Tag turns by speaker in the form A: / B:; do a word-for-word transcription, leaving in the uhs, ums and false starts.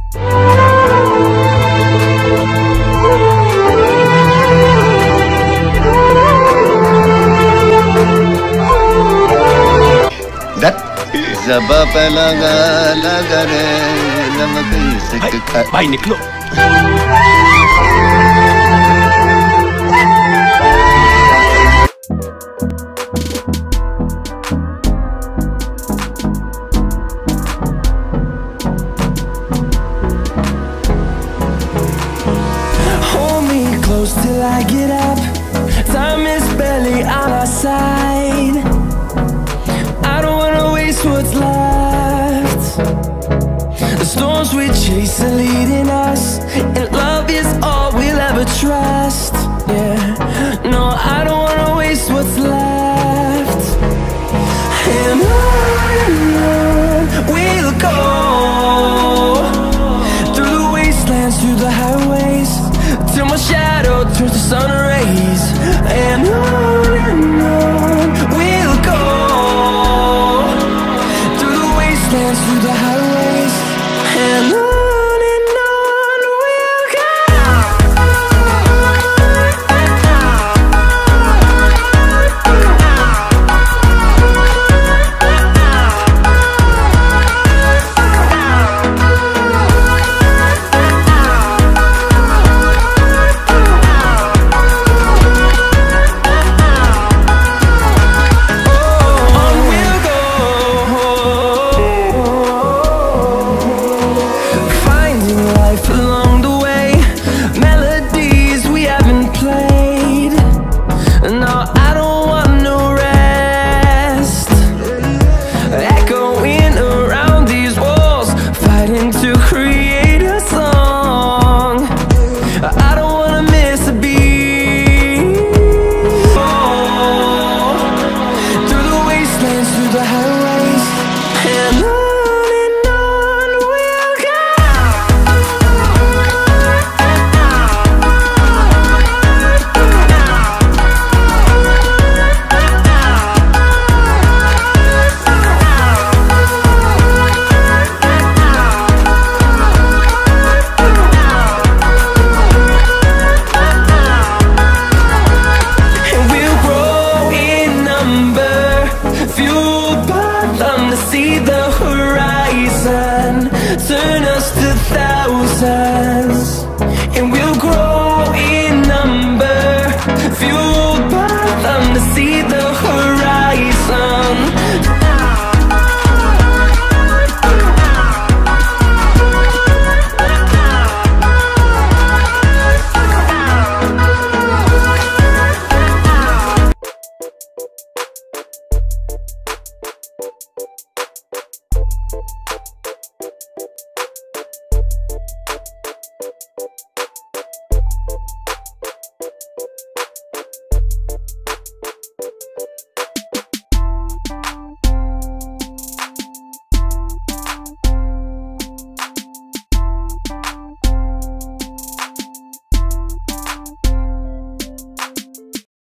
A: जबा पे लगा लगा रे नमक इसका
B: भाई निकलो।
C: Hold me close till I get up. Time is barely on our side. I don't wanna waste what's left. The storms we chase are leading us, and love is all we'll ever trust. Yeah, no, I don't wanna waste what's left. And on and on we'll go, through the wastelands, through the highways, till my shadow turns to sun rays. And on and on we'll go, through the highways, and on and on we'll go. Turn us to thousands, and we'll grow in number, fueled by them to see the horizon.